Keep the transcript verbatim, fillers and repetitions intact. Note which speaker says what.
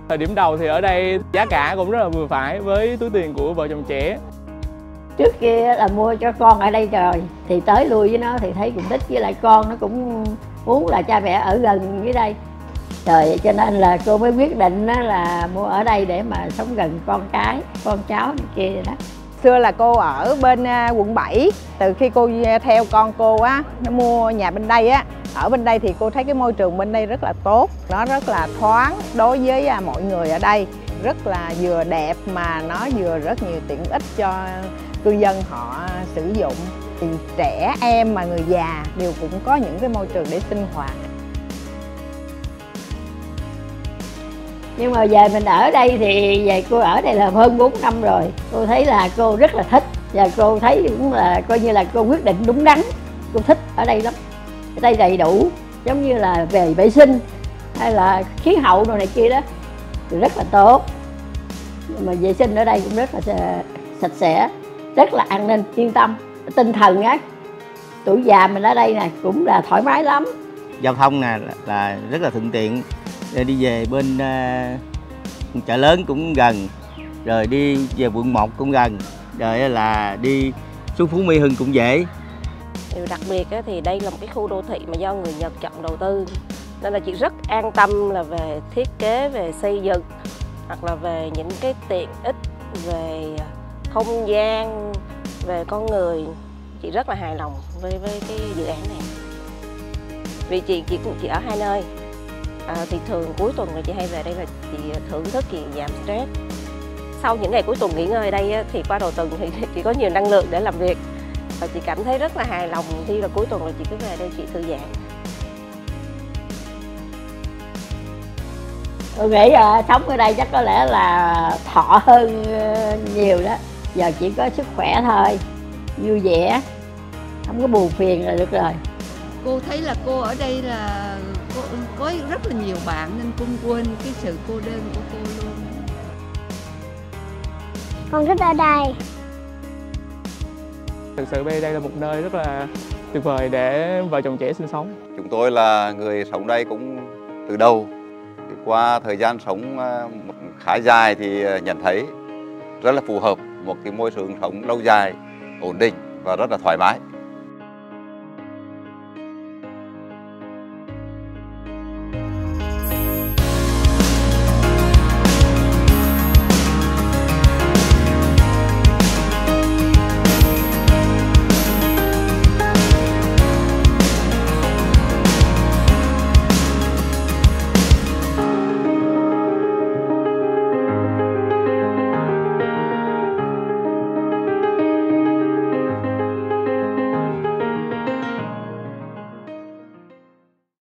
Speaker 1: Thời điểm đầu thì ở đây giá cả cũng rất là vừa phải với túi tiền của vợ chồng trẻ.
Speaker 2: Trước kia là mua cho con ở đây rồi, thì tới lui với nó thì thấy cũng thích, với lại con nó cũng muốn là cha mẹ ở gần với đây. Rồi cho nên là cô mới quyết định là mua ở đây để mà sống gần con cái, con cháu này kia đó.
Speaker 3: Xưa là cô ở bên quận bảy, từ khi cô theo con cô á, nó mua nhà bên đây á, ở bên đây thì cô thấy cái môi trường bên đây rất là tốt, nó rất là thoáng đối với mọi người ở đây, rất là vừa đẹp mà nó vừa rất nhiều tiện ích cho cư dân họ sử dụng. Thì trẻ em mà người già đều cũng có những cái môi trường để sinh hoạt.
Speaker 2: Nhưng mà về mình ở đây thì về cô ở đây là hơn bốn năm rồi. Cô thấy là cô rất là thích, và cô thấy cũng là coi như là cô quyết định đúng đắn. Cô thích ở đây lắm. Ở đây đầy đủ, giống như là về vệ sinh hay là khí hậu đồ này kia đó thì rất là tốt. Mà vệ sinh ở đây cũng rất là sạch sẽ, rất là an ninh, yên tâm. Tinh thần á, tuổi già mình ở đây nè cũng là thoải mái lắm.
Speaker 4: Giao thông nè là rất là thuận tiện, đi về bên uh, chợ lớn cũng gần, rồi đi về quận một cũng gần, rồi là đi xuống Phú Mỹ Hưng cũng dễ.
Speaker 5: Điều đặc biệt thì đây là một cái khu đô thị mà do người Nhật chọn đầu tư, nên là chị rất an tâm là về thiết kế, về xây dựng hoặc là về những cái tiện ích, về không gian, về con người. Chị rất là hài lòng với với cái dự án này. Vì chị chị cũng chị ở hai nơi. À, thì thường cuối tuần là chị hay về đây là chị thưởng thức, chị giảm stress. Sau những ngày cuối tuần nghỉ ngơi ở đây thì qua đầu tuần thì chị có nhiều năng lượng để làm việc, và chị cảm thấy rất là hài lòng khi là cuối tuần là chị cứ về đây chị thư giãn.
Speaker 2: Tôi nghĩ là sống ở đây chắc có lẽ là thọ hơn nhiều đó. Giờ chỉ có sức khỏe thôi, vui vẻ, không có buồn phiền là được rồi.
Speaker 6: Cô thấy là cô ở đây là cô có rất là nhiều bạn nên cũng quên cái sự cô đơn của cô luôn.
Speaker 7: Con thích ở đây.
Speaker 1: Thực sự đây là một nơi rất là tuyệt vời để vợ chồng trẻ sinh sống.
Speaker 8: Chúng tôi là người sống đây cũng từ đầu. Qua thời gian sống khá dài thì nhận thấy rất là phù hợp, một cái môi trường sống lâu dài, ổn định và rất là thoải mái.